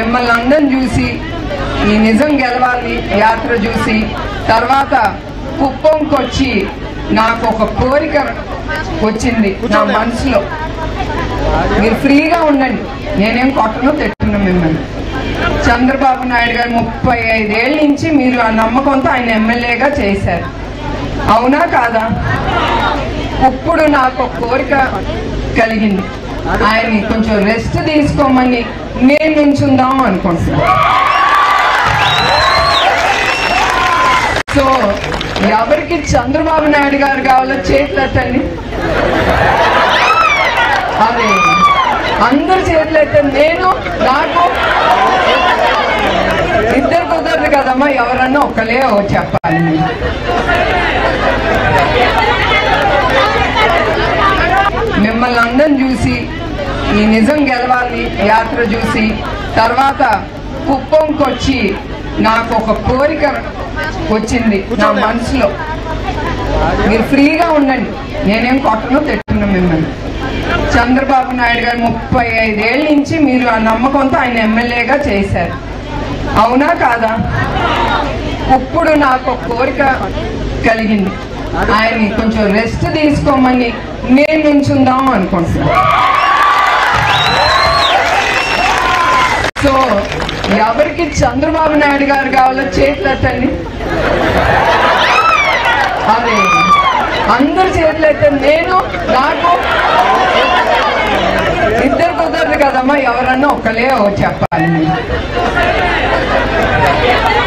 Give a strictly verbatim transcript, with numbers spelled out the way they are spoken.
మిమ్మల్ని అందరం చూసి ఈ నిజం గెలవాలి యాత్ర చూసి తర్వాత కుప్పంకి వచ్చి నాకు ఒక కోరిక వచ్చింది నా మనసులో. మీరు ఫ్రీగా ఉండండి, నేనేం కొట్టను తిట్టను మిమ్మల్ని. చంద్రబాబు నాయుడు గారు ముప్పై ఐదేళ్ళ నుంచి మీరు ఆ నమ్మకంతో ఆయన ఎమ్మెల్యేగా చేశారు, అవునా కాదా? ఇప్పుడు నాకు ఒక కోరిక కలిగింది, ఆయన్ని కొంచెం రెస్ట్ తీసుకోమని నేను నుంచుందాం అనుకుంటున్నాను. సో ఎవరికి చంద్రబాబు నాయుడు గారు కావాలో చేతులు ఎత్తండి. అదే అందరు చేతులు ఎత్తండి. నేను నాకు ఇద్దరు కుదరదు కదమ్మా, ఎవరన్నా ఒకలే చెప్పాలి. మిమ్మల్ని అందరం చూసి ఈ నిజం గెలవాలి యాత్ర చూసి తర్వాత కుప్పంకి వచ్చి నాకు ఒక కోరిక వచ్చింది నా మనసులో. మీరు ఫ్రీగా ఉండండి, నేనేం కొట్టను తిట్టను మిమ్మల్ని. చంద్రబాబు నాయుడు గారు ముప్పై ఐదేళ్ళ నుంచి మీరు ఆ నమ్మకంతో ఆయన ఎమ్మెల్యేగా చేశారు, అవునా కాదా? ఇప్పుడు నాకు ఒక కోరిక కలిగింది, ఆయన్ని కొంచెం రెస్ట్ తీసుకోమని నేను నుంచుందాం అనుకుంటున్నాను. సో ఎవరికి చంద్రబాబు నాయుడు గారు కావాలో చేతులు ఎత్తండి. అదే అందరు చేతులు ఎత్తండి. నేను నాకు ఇద్దరు కుదరదు కదమ్మా, ఎవరన్నా ఒకలే చెప్పాలి.